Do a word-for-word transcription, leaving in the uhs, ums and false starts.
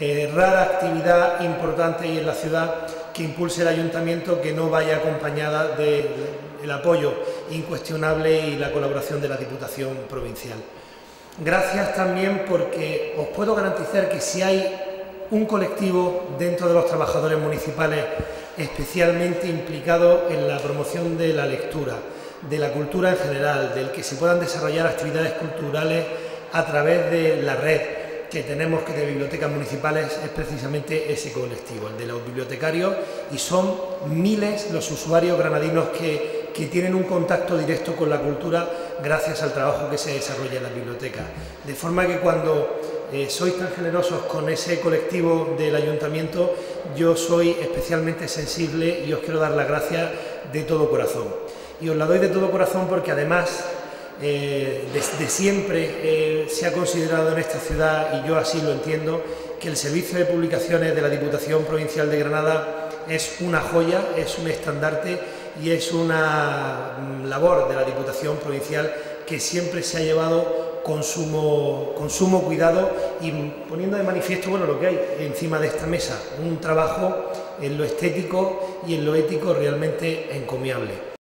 eh, rara actividad importante y en la ciudad que impulse el Ayuntamiento que no vaya acompañada del apoyo incuestionable y la colaboración de la Diputación Provincial. Gracias también porque os puedo garantizar que si hay un colectivo dentro de los trabajadores municipales especialmente implicado en la promoción de la lectura, de la cultura en general, del que se puedan desarrollar actividades culturales a través de la red que tenemos que de bibliotecas municipales, es precisamente ese colectivo, el de los bibliotecarios, y son miles los usuarios granadinos que, que tienen un contacto directo con la cultura gracias al trabajo que se desarrolla en las bibliotecas. De forma que cuando eh, sois tan generosos con ese colectivo del Ayuntamiento, yo soy especialmente sensible y os quiero dar las gracias de todo corazón. Y os la doy de todo corazón porque además eh, desde siempre eh, se ha considerado en esta ciudad, y yo así lo entiendo, que el Servicio de Publicaciones de la Diputación Provincial de Granada es una joya, es un estandarte y es una labor de la Diputación Provincial que siempre se ha llevado con sumo, con sumo cuidado y poniendo de manifiesto bueno, lo que hay encima de esta mesa, un trabajo en lo estético y en lo ético realmente encomiable.